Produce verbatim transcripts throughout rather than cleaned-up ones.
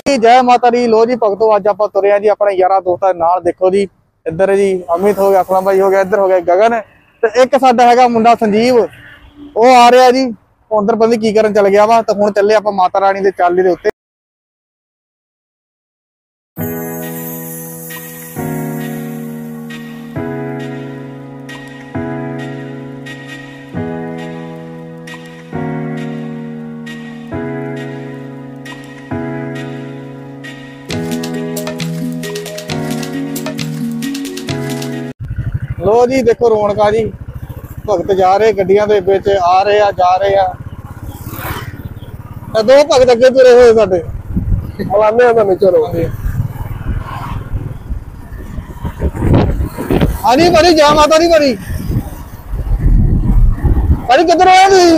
जय माता दी। लो जी भगतो अज आप तुरे जी अपने यारा दोस्तों नाल। देखो जी इधर जी अमित हो गया, असलम भाई हो गया, इधर हो गया गगन, तो एक साडा हैगा मुंडा संजीव, वो आ रहा जी अंदर पता की करन चल गया वा। तो हुण चले आप माता रानी के चाली दे उत्ते। लो जी देखो रौनका जी, भगत जा रहे गड्डियां दे विच आ रहे आ जा रहे आ। दो भगत अगे तुरे हुए साडे मलाने तुहानू। चलो हाँ जी भाजी जय माता दी। भाजी भाजी किधर आए तुसीं?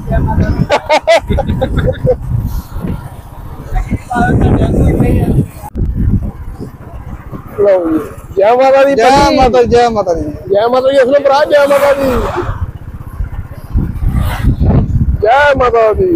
लो जी जय माता दी। जय माता दी जय माता दी जय माता दी। असलम भरा जय माता दी जय माता दी।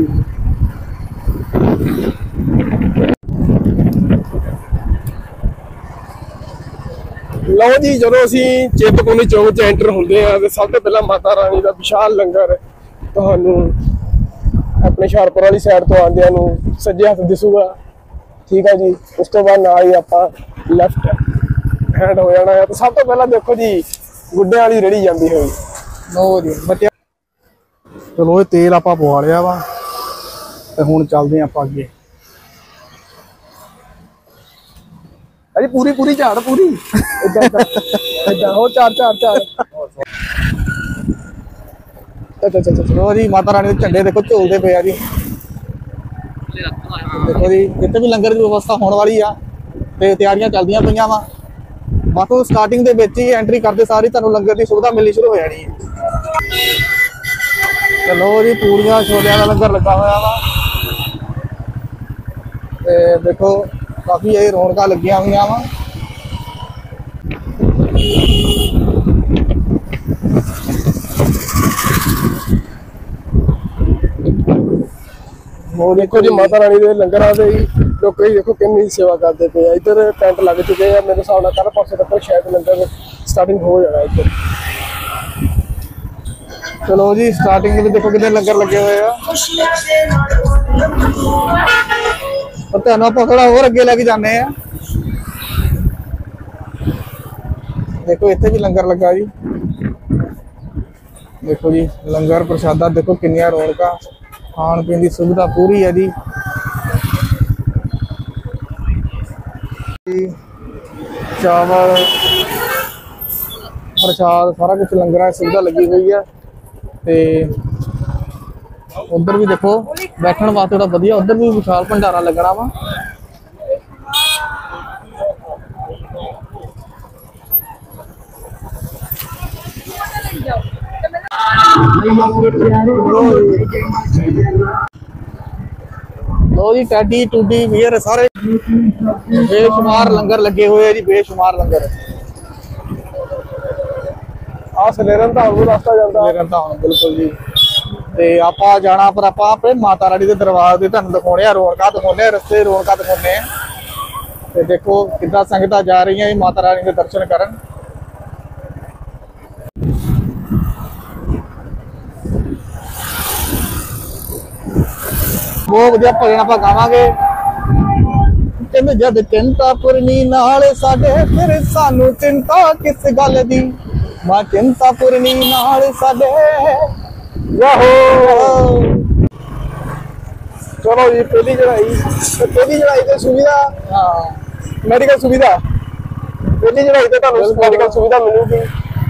लो जी जो असी चिंतपूर्णी चौक च एंटर होंगे हैं तो सब तो पहला माता रानी का विशाल लंगर तुहानू अपने शाहपुर वाली साइड तो आंदियां नू सज्जे हथ दिसूगा। ठीक है जी। उस तो बाद नाल ही आपां लैफ्ट हैंड हो जाना है। तो सब तो पहला देखो जी गुड्डे वाली रेड़ी जाती है। लो जी बच्चे चलो तेल आप पवा लिया वा ते हुण चलदे हैं आपां अगे। अरे पूरी पूरी झाड़ पूरी इदा हो चार चार चार। चलो जी माता रानी के झंडे देखो झूलते पे आ जी। देखो जी इतने भी लंगर की व्यवस्था होने वाली आ ते तैयारियां चलदियां पईयां वा। बस स्टार्टिंग दे विच ही एंट्री करते सारी तुहानू लंगर की सुविधा मिलनी शुरू हो जानी है। चलो जी पूड़ियां छोलियां का लंगर लगा हुआ वा ते देखो काफी ये रौनक लगिया हुई वा। वो देखो जी माता रानी के लंगर आते ही लोग देखो कितनी सेवा करते पे। इधर टेंट लग चुके हैं मेरे हिसाब नाल कल परसों तक शायद लंगर स्टार्टिंग हो जाना इधर। चलो जी स्टार्टिंग में देखो कितने लंगर लगे हुए हैं। तुहानू आपां थोड़ा होर अगे लेके जाने हैं। देखो इत्थे भी लंगर लगा जी। देखो जी लंगर प्रसादा देखो कितनी रौनक, खाण पीन की सुविधा पूरी है जी। चावल प्रसाद सारा कुछ लंगर सुविधा लगी हुई है। ते उधर भी देखो बैठने वास्ते बड़ा वधिया, उधर भी विशाल भंडारा लगना वा। लो जी टैडी टूडी वीर सारे बेशुमार लंगर लगे हुए है जी, बेशुमार लंगर। आ सलेरन धाम रास्ता जाता है बिल्कुल जी। ते आपां जाना पर आपां अपने माता रानी के दरबार से तुहानू दिखाने आ, रौनक दिखाने रस्ते रौनक दिखाने। ते देखो कितना संगतां जा रही हैं माता रानी के दर्शन करन। बहुत वधिया भजन आपां गावांगे। कहंदे जद चिंता पुरनी नाल साडे फिर सानू चिंता किस गल दी, मां चिंता पुरनी नाल साडे वाहो। चलो जी पहली चढ़ाई तो पहली चढ़ाई तो सुविधा हाँ मेडिकल सुविधा पहली चढ़ाई तो तुहानू मेडिकल सुविधा मिलूगी।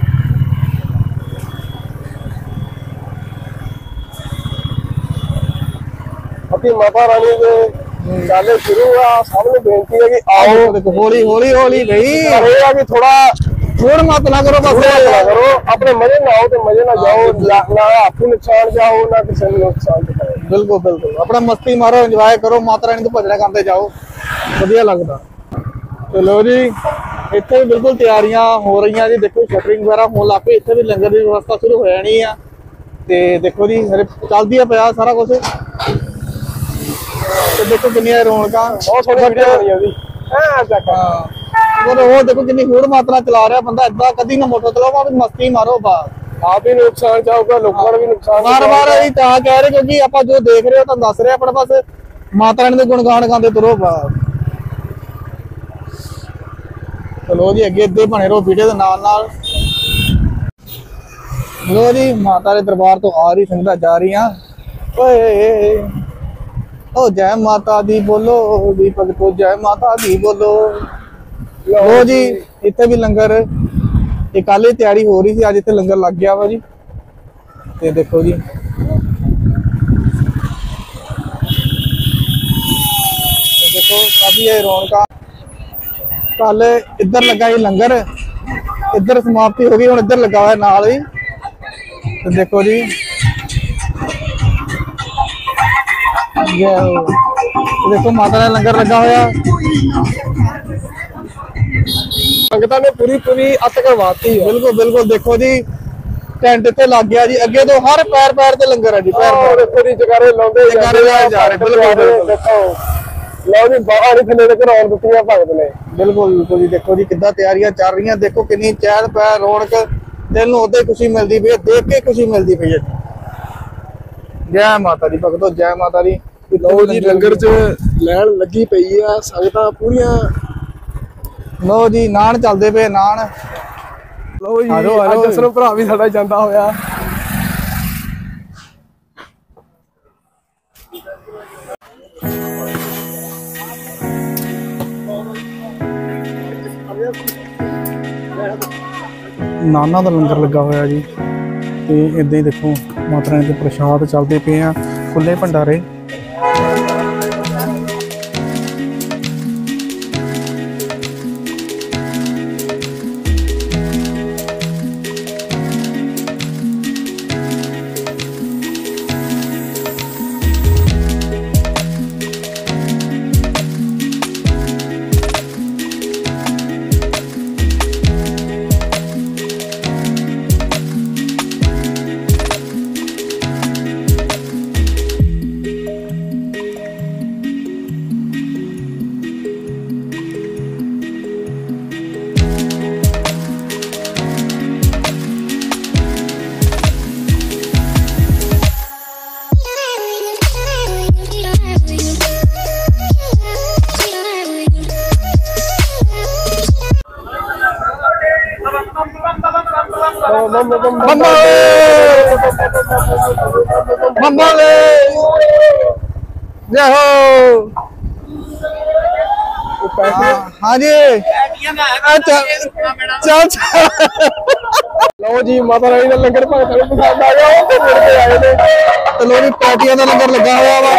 अभी माता रानी के गाले शुरू हुआ। सबने बेनती है कि आओ हौली हौली हौली भाई कि थोड़ा थोड़ मत ना करो, बस ना करो अपने मजे ना आओ तो मजे ना जाओ, ना आपको नुकसान जाओ ना किसी को नुकसान दिखाओ। बिल्कुल बिल्कुल अपना मस्ती मारो एंजॉय करो, माता रानी तो भजन करते जाओ वधिया लगता। चलो जी इतने बिल्कुल तैयारियां हो रही जी। देखो शटरिंग वगैरह होने लग पे, इतने भी लंगर की व्यवस्था शुरू हो जानी है। तो देखो जी चलती है पाया सारा कुछ। ਤੇ ਦੇਖੋ ਕਿੰਨੀਆਂ ਰੌਣਕਾਂ, ਬਹੁਤ ਸੋਹਣੀ ਵੀਡੀਓ ਬਣੀ ਉਹਦੀ। ਹਾਂ और वो देखो कितनी होड़ मात्रा चला रहा बंदा, इदा कदी ना मोटर चलाओ, मस्ती मारो बाहर, आप भी नुकसान चाहोगे, लोगों का भी नुकसान बार बार यही कह रहे क्योंकि आप जो देख रहे हो तो दस रहे अपने पास माता रानी के गुणगान गाते तुरो बाहर। चलो जी अगे इदा बने रहो वीडियो के नाल नाल। लो जी माता के दरबार तो आ रही संगत जा रही ओ जय माता दी बोलो दीपक तो जय माता दी बोलो। लो जी इतने भी लंगर ये कल ही तैयारी हो रही थी, अज इतने लंगर लग गया वा जी। ये देखो जी देखो काफी है रौनक। कल इधर लगा ही लंगर, इधर समाप्ति हो गई, हुण इधर लगा हुआ नाल ही। तो देखो जी देखो माता ने लंगर लगा होया, संगतां ने पूरी पूरी अत करवाती है। बिल्कुल बिल्कुल देखो जी टेंट इत्थे लग गया जी, अगे तो हर पैर पैर ते लंगर है जी, पैर पैर देखो जी जगारे लाउंदे जगारे लाए जा रहे। बिल्कुल देखो लो जी बाहर थले तक रौन दित्तियां भगत ने। बिल्कुल बिल्कुल जी देखो जी किद्दां तैयारियां चल रही, देखो कितनी चहल पहल रौनक, दिल नूं उद्दां ही खुशी मिलदी पई है, देख के खुशी मिलदी पई है। जय माता दी भगतो, जय माता दी। लो जी लंगर च लैन लगी पई है, संगतां पूरियां लो जी नान चलदे पे नान। लो जी अज असल भरा भी साडा जांदा होया। नाना का लंगर लगा होया जी, ते इदां ही देखो माता रानी के प्रशाद चलते पे हैं, खुले भंडारे। हाँ जी चल लो जी माता रानी का लंगर भगत ने पसंद आ गया, तो मुड़ के आए ने। तो लो जी पैटियां का लंगर लगा हुआ वा।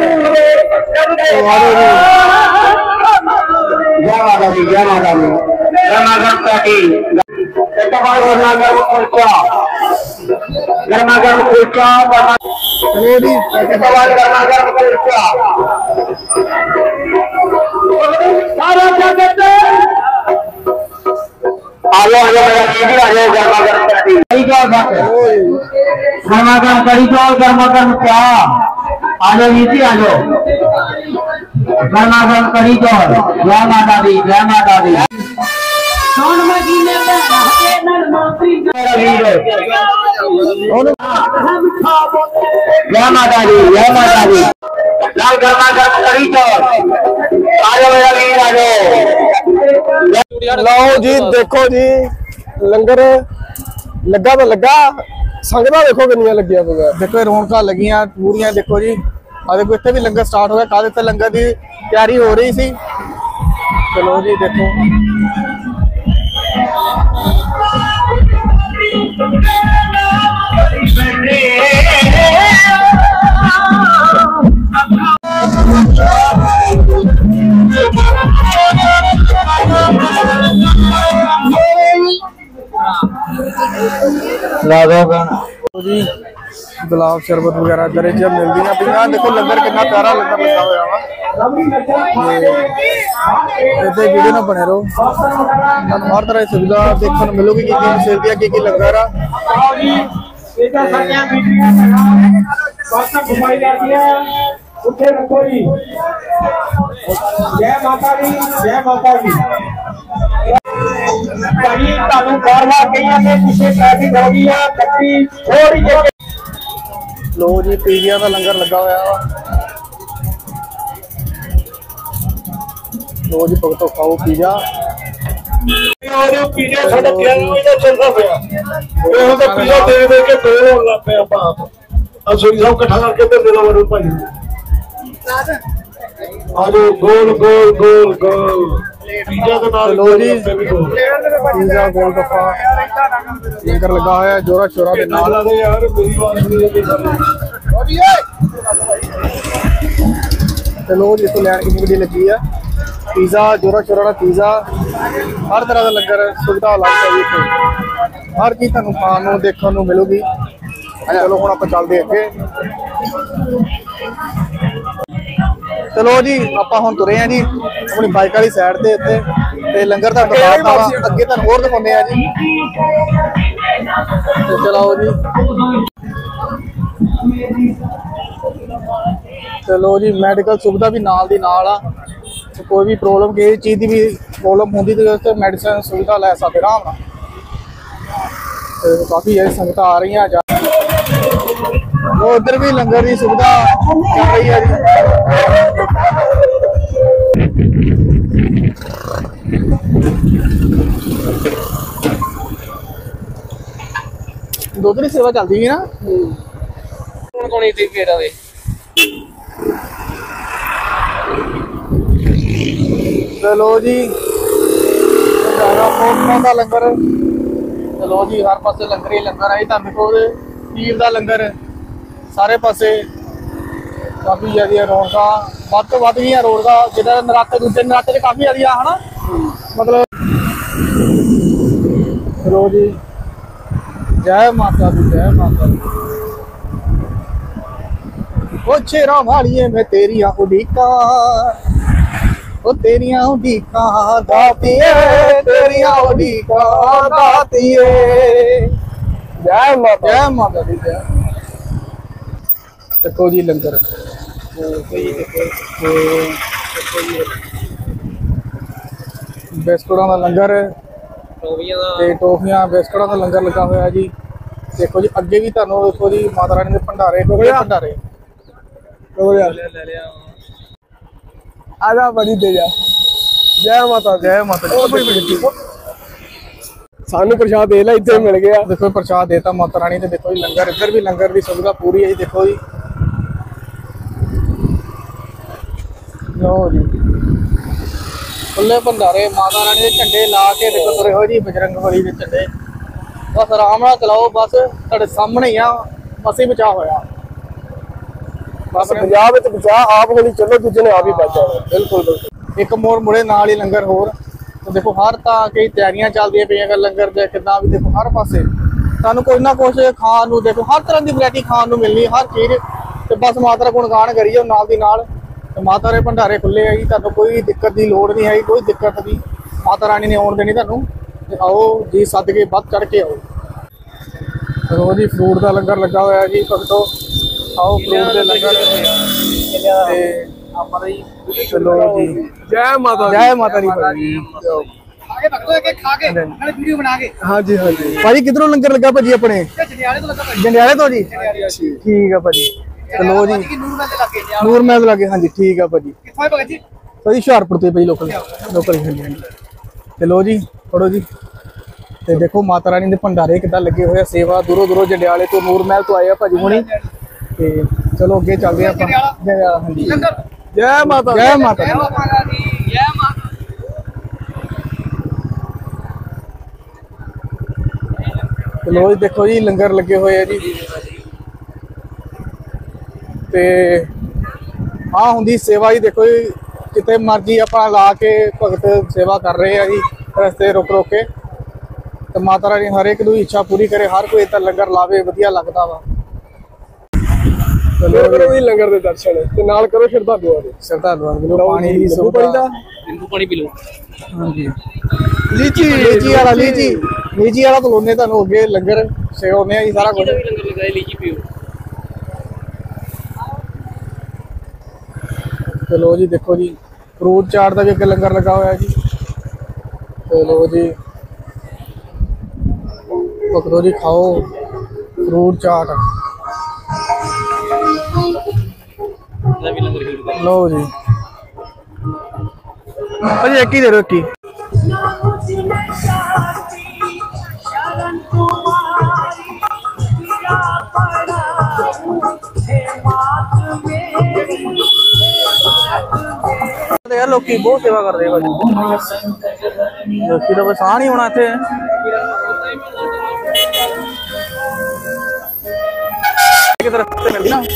जय माता दी, जय माता दी, गरमा गरम पैटी, गरमा गरम कुलचा, गरमा गरम कुलचा, लो जी गरमा गरम कुलचा। सारा जगत आलो आलो मेरा दीदी आ जाओ, गरमा गरम पैटी, कड़ी चावल खाते, गरमा गरम कड़ी चावल, गरमा गरम चाय, आ जाओ दीदी आ जाओ, गरमा गरम कड़ी चावल। जय माता दी, जय माता दी। जय माता दी, जय माता दी। लाल गरमा गरम कड़ी चावल, आ जाओ मेरा वीर आ जाओ। लो जी देखो जी लंगर लगा तो लगा, संगतां देखो कितनियां लगियां पईयां। देखो रौनक लगियां पूरियां, देखो जी आ देखो इत्थे भी लंगर स्टार्ट हो गया, कल इत्थे लंगर की तैयारी हो रही सी। चलो जी देखो जी गुलाब शरबत वगैरह इधर जब मिलती हैं पे। देखो लंगर कितना प्यारा लंगर लगा हुआ वा। इतने वीडियो ना बने रहो, हर तरह की सुविधा देखने मिलोगी की फैसिलिटियां की की लंगर आ। ਉੱਥੇ ਰੱਖੋ ਜੀ। ਜੈ ਮਾਤਾ ਦੀ, ਜੈ ਮਾਤਾ ਦੀ। ਭਾਜੀ ਤੁਹਾਨੂੰ ਬਾਰ-ਬਾਰ ਕਹੀਆਂ ਨੇ ਪਿੱਛੇ ਟ੍ਰੈਫਿਕ ਹੋ ਗਈ ਆ, ਗੱਡੀ ਥੋੜੀ ਜਿਹੀ। ਲੋ ਜੀ ਪੀਜ਼ਿਆਂ ਦਾ ਲੰਗਰ ਲੱਗਾ ਹੋਇਆ ਵਾ। ਲੋ ਜੀ ਭਗਤੋ ਖਾਓ ਪੀਜ਼ਾ। ਉਹ ਪੀਜ਼ਾ ਸਾਡਾ ਕਿਹਾ ਇਹਦਾ ਚੱਲਦਾ ਪਿਆ। ਇਹ ਹੁਣ ਤਾਂ ਪੀਜ਼ਾ ਦੇ ਦੇ ਕੇ ਦੋ ਹੋਣ ਲੱਗ ਪਏ ਆਪਾਂ ਆਪ। ਆ ਸੋਈ ਸਾਹਿਬ ਇਕੱਠਾ ਕਰਕੇ ਤੇ ਦੇ ਦੋ ਮੈਨੂੰ ਭਾਈ। ਆਜੋ ਗੋਲ ਗੋਲ ਗੋਲ ਗੋਲ ਪੀਜ਼ਾ ਦੇ ਨਾਲ। ਲੋ ਜੀ ਪੀਜ਼ਾ ਗੋਲ ਗੱਪਾ ਲੰਗਰ ਲੱਗਾ ਹੋਇਆ ਜੋਰਾ ਸ਼ੋਰਾ ਦੇ ਨਾਲ। ਯਾਰ ਮੇਰੀ ਬਾਤ ਸੁਣੀ ਤੇ ਲੋ ਜੀ ਇੱਥੋਂ ਲੈਣ ਕਿੰਨੀ ਵੱਡੀ ਲੱਗੀ ਆ। ਪੀਜ਼ਾ ਜੋਰਾ ਸ਼ੋਰਾ ਦਾ ਪੀਜ਼ਾ, ਹਰ ਤਰ੍ਹਾਂ ਦਾ ਲੰਗਰ ਸੁਵਿਧਾ ਉਪਲਬਧ ਹੈ ਇੱਥੇ। ਹਰ ਚੀਜ਼ ਤੁਹਾਨੂੰ ਖਾਣ ਨੂੰ ਦੇਖਣ ਨੂੰ ਮਿਲੂਗੀ। ਚਲੋ ਹੁਣ ਆਪਾਂ ਚੱਲਦੇ ਅੱਗੇ। ਚਲੋ ਜੀ ਆਪਾਂ ਹੁਣ ਤੁਰੇ ਆ ਜੀ ਆਪਣੀ ਬਾਈਕ ਵਾਲੀ ਸਾਈਡ ਤੇ ਇੱਥੇ ਤੇ ਲੰਗਰ ਦਾ ਦਿਖਾਤਾ ਵਾ। ਅੱਗੇ ਤੁਹਾਨੂੰ ਹੋਰ ਦਿਖਾਉਂਦੇ ਆ ਜੀ। ਤੇ ਚਲੋ ਜੀ ਚਲੋ ਜੀ ਮੈਡੀਕਲ ਸੁਵਿਧਾ ਵੀ ਨਾਲ ਦੀ ਨਾਲ ਆ। ਕੋਈ ਵੀ ਪ੍ਰੋਬਲਮ ਕਿਸੇ ਚੀਜ਼ ਦੀ ਵੀ ਪ੍ਰੋਬਲਮ ਹੁੰਦੀ ਤੇ ਉੱਥੇ ਮੈਡੀਸਨ ਸੁਵਿਧਾ ਲੈ ਸਕਦੇ ਆਰਾਮ ਨਾਲ। ਤੇ ਕਾਫੀ ਇਹ ਸੰਗਤਾਂ ਆ ਰਹੀਆਂ ਜਾ ਉਹ ਉਧਰ ਵੀ ਲੰਗਰ ਦੀ ਸੁਵਿਧਾ ਚੱਲ ਰਹੀ ਹੈ ਜੀ। ਦੁੱਧ ਦੀ ਸੇਵਾ ਚੱਲਦੀ ਹੈ ਨਾ ਹੁਣ ਕੋਣੀ ਤੇ ਫੇਰਾ ਦੇ। ਚਲੋ ਜੀ ਪੋਸਟਾਂ ਦਾ ਲੰਗਰ। ਚਲੋ ਜੀ ਹਰ ਪਾਸੇ ਲੰਗਰ ਹੀ ਲੰਗਰ ਹੈ। ਤੁਹਾਨੂੰ ਕੋਲ ਪੀਰ ਦਾ ਲੰਗਰ ਸਾਰੇ ਪਾਸੇ ਕਾਫੀ ਜ਼ਿਆਦਾ ਰੌਣਕਾਂ ਵੱਧ ਤੋਂ ਵੱਧ ਗਈਆਂ ਰੌਣਕਾਂ। ਜਿੱਦਾਂ ਨਰਾਤੇ ਦੂਜੇ ਨਰਾਤੇ ਚ ਕਾਫੀ ਜ਼ਿਆਦਾ ਹਨਾ ਮਤਲਬ। ਚਲੋ ਜੀ ਜੈ ਮਾਤਾ ਦੀ, ਜੈ ਮਾਤਾ ਦੀ। ਉਹ ਛੇਰਾ ਵਾਲੀਏ ਮੈਂ ਤੇਰੀਆਂ ਉਡੀਕਾਂ, ਉਹ ਤੇਰੀਆਂ ਉਡੀਕਾਂ ਦਾਤੀਏ, ਤੇਰੀਆਂ ਉਡੀਕਾਂ ਦਾਤੀਏ। ਜੈ ਮਾਤਾ, ਜੈ ਮਾਤਾ ਦੀ ਜੈ। ਚੱਕੋ ਜੀ ਲੰਗਰ। ਬਿਸਕੁਟਾਂ ਦਾ ਲੰਗਰ ਤੇ ਟੋਫੀਆਂ ਬਿਸਕੁਟਾਂ ਦਾ ਲੰਗਰ ਲੱਗਾ ਹੋਇਆ ਜੀ। ਦੇਖੋ ਜੀ ਅੱਗੇ ਵੀ ਤੁਹਾਨੂੰ ਦੇਖੋ ਜੀ ਮਾਤਾ ਰਾਣੀ ਦੇ ਭੰਡਾਰੇ ਭੰਡਾਰੇ ਲੈ ਲਿਆ ਆ ਜਾ ਬੜੀ ਦੇ ਜਾ। ਜੈ ਮਾਤਾ, ਜੈ ਮਾਤਾ ਜੀ। ਸਾਨੂੰ ਪ੍ਰਸ਼ਾਦ ਦੇ ਲੈ ਇੱਥੇ ਮਿਲ ਗਿਆ। ਦੇਖੋ ਪ੍ਰਸ਼ਾਦ ਦੇਤਾ ਮਾਤਾ ਰਾਣੀ ਤੇ ਦੇਖੋ ਜੀ ਲੰਗਰ ਇੱਧਰ ਵੀ ਲੰਗਰ ਦੀ ਸੁਵਿਧਾ ਪੂਰੀ ਹੈ ਜੀ। ਦੇਖੋ ਜੀ ਲਓ ਜੀ ਖੁੱਲੇ ਭੰਡਾਰੇ ਮਾਤਾ ਰਾਣੀ ਦੇ ਝੰਡੇ ਲਾ ਕੇ ਦੇਖੋ ਤੁਰੇ ਹੋ ਜੀ ਬਜਰੰਗ ਬਲੀ ਦੇ ਝੰਡੇ। ਬਸ ਆਰਾਮ ਨਾਲ ਚਲਾਓ, ਬਸ ਤੁਹਾਡੇ ਸਾਹਮਣੇ ਹੀ ਆ। ਅਸੀਂ ਬਚਾ ਹੋਇਆ ਬਸ ਪੰਜਾਬ ਵਿੱਚ ਬਚਾ ਆਪ ਹੋਣੀ ਚਲੋ ਦੂਜੇ ਨੇ ਆਪ ਹੀ ਬਚ ਜਾਣਾ। ਬਿਲਕੁਲ ਬਿਲਕੁਲ। ਇੱਕ ਮੋੜ ਮੁੜੇ ਨਾਲ ਹੀ ਲੰਗਰ ਹੋਰ। ਤੇ ਦੇਖੋ ਹਰ ਤਾਂ ਕਈ ਤਿਆਰੀਆਂ ਚੱਲਦੀਆਂ ਪਈਆਂ ਲੰਗਰ ਦੇ ਕਿੱਦਾਂ ਵੀ। ਦੇਖੋ ਹਰ ਪਾਸੇ ਤੁਹਾਨੂੰ ਕੁਝ ਨਾ ਕੁਝ ਖਾਣ ਨੂੰ ਦੇਖੋ ਹਰ ਤਰ੍ਹਾਂ ਦੀ ਵੈਰਾਈਟੀ ਖਾਣ ਨੂੰ ਮਿਲਣੀ ਹਰ ਚੀਜ਼। ਤੇ ਬਸ ਮਾਤਾ ਦਾ ਗੁਣਗਾਨ ਕਰੀਏ ਨਾਲ ਦੀ ਨਾਲ। ਤੇ ਮਾਤਾ ਦੇ ਭੰਡਾਰੇ ਖੁੱਲੇ ਹੈ ਜੀ। ਤੁਹਾਨੂੰ ਕੋਈ ਦਿੱਕਤ ਦੀ ਲੋੜ ਨਹੀਂ ਹੈਗੀ, ਕੋਈ ਦਿੱਕਤ ਨਹੀਂ। ਮਾਤਾ ਰਾਣੀ ਨੇ ਆਉਣ ਦੇਣੀ ਤੁਹਾਨੂੰ। ਤੇ ਆਓ ਜੀ ਸੱਦ ਕੇ ਵੱਧ ਚੜ ਕੇ ਆਓ। ਰੋਜ਼ ਹੀ ਫਰੂਟ ਦਾ ਲੰਗਰ ਲੱਗਾ ਹੋਇਆ ਜੀ ਭਗਤੋ। ਆਓ ਫਰੂਟ ਦੇ ਲੰਗਰ ਤੇ ਚਲੋ ਜੀ ਜੈ ਮਾਤਾ, ਜੈ ਮਾਤਾ ਦੀ ਭਾਜੀ। आगे भक्तों एक एक खा के मैंने वीडियो बना के। हाँ जी हाँ जी भाजी किधरों लंगर लगा भाजी अपने जंडियाले तो लगा भाई। जंडियाले तो जी ठीक है भाजी। चलो जी नूर महल लगे नूर महल लगे। हाँ जी ठीक है भाजी। कितने भगत जी भाजी हुशियारपुर तो भाई लोकल लोकल। चलो जी पढ़ो जी। ਤੇ ਦੇਖੋ ਮਾਤਾ ਰਾਣੀ ਦੇ ਭੰਡਾਰੇ ਕਿੱਦਾਂ ਲੱਗੇ ਹੋਏ ਆ। ਸੇਵਾ ਦੂਰੋਂ ਦੂਰੋਂ ਜੰਡਿਆਲੇ ਤੋਂ ਨੂਰ ਮਹਿਲ ਤੋਂ ਆਏ ਆ ਭਾਜੀ ਹੁਣੀ। ਤੇ ਚਲੋ ਅੱਗੇ ਚੱਲਦੇ ਆਪਾਂ। ਜੈ ਹਾਂਜੀ ਜੈ ਮਾਤਾ, ਜੈ ਮਾਤਾ, जय माता दी, जय माता। ਚਲੋ ਜੀ ਦੇਖੋ ਜੀ ਲੰਗਰ ਲੱਗੇ ਹੋਏ ਆ ਜੀ। ਤੇ ਹਾਂ ਹੁੰਦੀ ਸੇਵਾ ਜੀ। ਦੇਖੋ ਜੀ ਜਿੱਥੇ ਮਰਜੀ ਆਪਾਂ ਲਾ ਕੇ ਭਗਤ ਸੇਵਾ ਕਰ ਰਹੇ ਆ ਜੀ ਰਸਤੇ ਰੁਕ ਰੁਕ ਕੇ। ਤੇ ਮਾਤਾ ਰਾਣੀ ਹਰ ਇੱਕ ਦੀ ਇੱਛਾ ਪੂਰੀ ਕਰੇ। ਹਰ ਕੋਈ ਇੱਥੇ ਲੰਗਰ ਲਾਵੇ, ਵਧੀਆ ਲੱਗਦਾ ਵਾ। ਚਲੋ ਕਰੋ ਜੀ ਲੰਗਰ ਦੇ ਦਰਸ਼ਨ ਤੇ ਨਾਲ ਕਰੋ ਸ਼ਰਧਾਲੂਆਂ ਦੇ। ਸ਼ਰਧਾਲੂਆਂ ਦੇ ਪਾਣੀ ਦੀ ਸੁਵਿਧਾ। ਨਿੰਬੂ ਪਾਣੀ ਪੀ ਲਓ। ਹਾਂਜੀ ਲੀਚੀ ਲੀਚੀ ਵਾਲਾ ਲੀਚੀ ਲੀਚੀ ਵਾਲਾ ਪਲੋਨੇ ਤੁਹਾਨੂੰ ਅੱਗੇ ਲੰਗਰ ਸੇਵਾਉਂਦੇ ਆ ਜੀ ਸਾਰਾ ਕੁਝ। ਲੰਗਰ ਲਗਾਏ ਲੀਚੀ ਪੀਓ। ਤੇ ਲੋ ਜੀ ਦੇਖੋ ਜੀ ਫਰੂਟ ਚਾਟ ਦਾ ਵੀ ਅੱਗੇ ਲੰਗਰ ਲੱਗਾ ਹੋਇਆ ਜੀ। ਤੇ ਲੋ ਜੀ ਪਕੜੋ ਜੀ, ਖਾਓ ਫਰੂਟ ਚਾਟ। ਲੋ ਜੀ ਭਾਜੀ ਇੱਕ ਹੀ ਦੇ ਦਿਓ, ਇੱਕ ਹੀ। यार लोकी बहुत सेवा कर रहे हैं लोकी तो बस आ नहीं होना थे। मिलती ना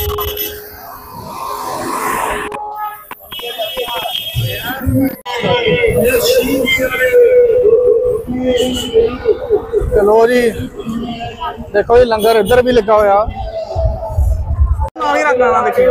चलो जी देखो जी लंगर इधर भी लगा हुआ रखना ना देखिए।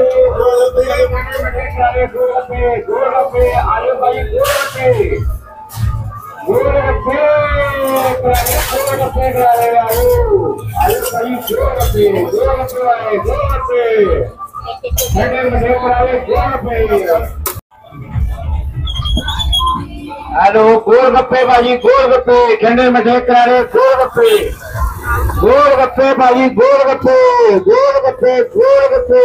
हेलो गोलगप्पे भाजी, गोलगप्पे ठंडे मठे करारे, गोलगप्पे गोलगप्पे भाजी, गोलगप्पे गोलगप्पे गोलगप्पे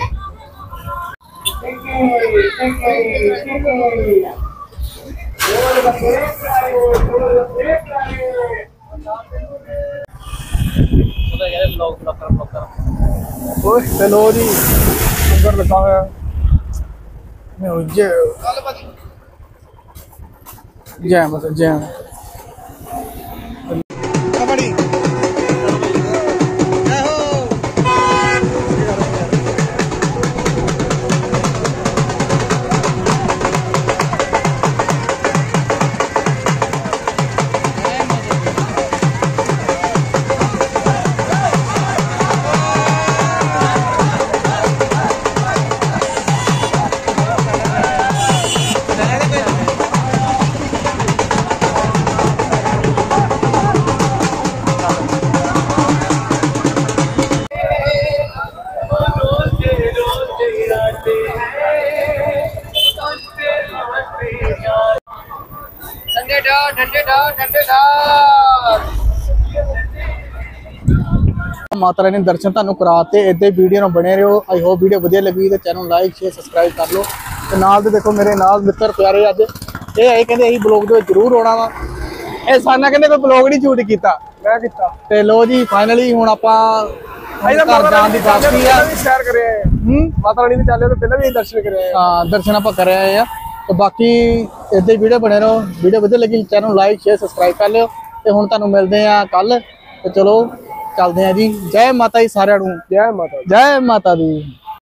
चलो जी लंगर लगा हुआ है। जय माता जय माता रानी दर्शन तुहानू कराते इदा वीडियो में बने रहो। आई होप वीडियो वधिया लगी तो चैनल लाइक शेयर सबसक्राइब कर लो। तो नाल देखो मेरे नाल मित्र प्यारे अज ये आए कहते अं ब्लॉग के जरूर आना वा। ये साना कहते कोई ब्लॉग नहीं शूट किया मैं किया। तो लो जी फाइनली हुण आपां घर जाण दी बाकी आ। सैर करे माता रानी दे चले तो पहले भी दर्शन करे। हाँ दर्शन आपां करे आए आ। तो बाकी इदा वीडियो बने रहो। वीडियो वधिया लगी चैनल लाइक शेयर सबसक्राइब कर लियो। तो हुण तुहानू मिलदे आ कल। तो चलो चलते हैं जी। जय माता दी सारिआं नूं। जय माता जय माता दी।